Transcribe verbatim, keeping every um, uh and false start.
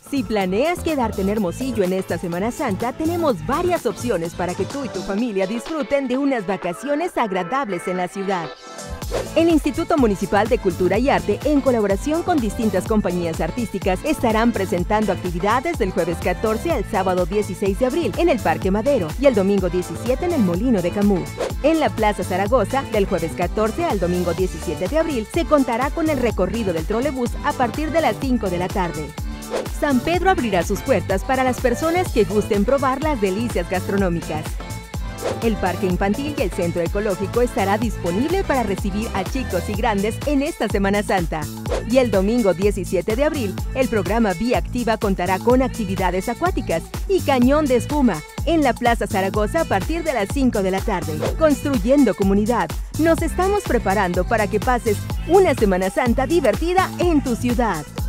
Si planeas quedarte en Hermosillo en esta Semana Santa, tenemos varias opciones para que tú y tu familia disfruten de unas vacaciones agradables en la ciudad. El Instituto Municipal de Cultura y Arte, en colaboración con distintas compañías artísticas, estarán presentando actividades del jueves catorce al sábado dieciséis de abril en el Parque Madero y el domingo diecisiete en el Molino de Camus. En la Plaza Zaragoza, del jueves catorce al domingo diecisiete de abril, se contará con el recorrido del trolebús a partir de las cinco de la tarde. San Pedro abrirá sus puertas para las personas que gusten probar las delicias gastronómicas. El Parque Infantil y el Centro Ecológico estará disponible para recibir a chicos y grandes en esta Semana Santa. Y el domingo diecisiete de abril, el programa Vía Activa contará con actividades acuáticas y cañón de espuma en la Plaza Zaragoza a partir de las cinco de la tarde. Construyendo comunidad, nos estamos preparando para que pases una Semana Santa divertida en tu ciudad.